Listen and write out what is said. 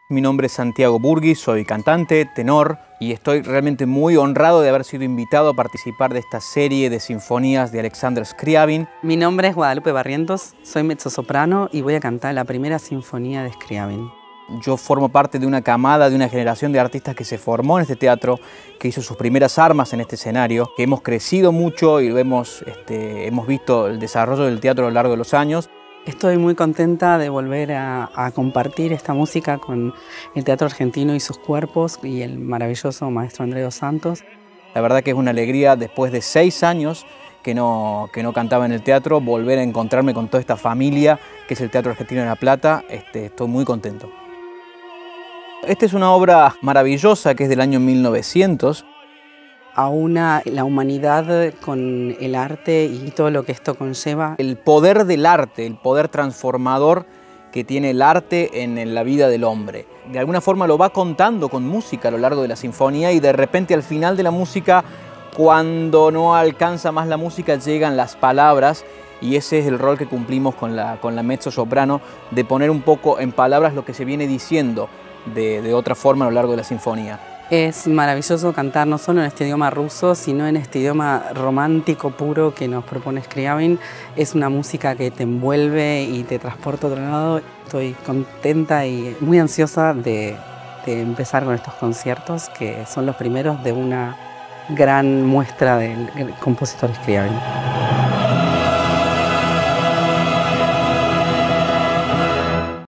Mi nombre es Santiago Burgis, soy cantante, tenor y estoy realmente muy honrado de haber sido invitado a participar de esta serie de sinfonías de Alexander Scriabin. Mi nombre es Guadalupe Barrientos, soy mezzosoprano y voy a cantar la primera sinfonía de Scriabin. Yo formo parte de una camada, de una generación de artistas que se formó en este teatro, que hizo sus primeras armas en este escenario, que hemos crecido mucho y hemos visto el desarrollo del teatro a lo largo de los años. Estoy muy contenta de volver a compartir esta música con el Teatro Argentino y sus cuerpos y el maravilloso maestro Andrés dos Santos. La verdad que es una alegría, después de 6 años que no cantaba en el teatro, volver a encontrarme con toda esta familia que es el Teatro Argentino de La Plata. Estoy muy contento. Esta es una obra maravillosa que es del año 1900. Aúna la humanidad con el arte y todo lo que esto conlleva. El poder del arte, el poder transformador que tiene el arte en la vida del hombre. De alguna forma lo va contando con música a lo largo de la sinfonía y de repente al final de la música, cuando no alcanza más la música, llegan las palabras y ese es el rol que cumplimos con la mezzosoprano, de poner un poco en palabras lo que se viene diciendo de otra forma a lo largo de la sinfonía. Es maravilloso cantar no solo en este idioma ruso, sino en este idioma romántico puro que nos propone Scriabin. Es una música que te envuelve y te transporta a otro lado. Estoy contenta y muy ansiosa de empezar con estos conciertos, que son los primeros de una gran muestra del compositor Scriabin.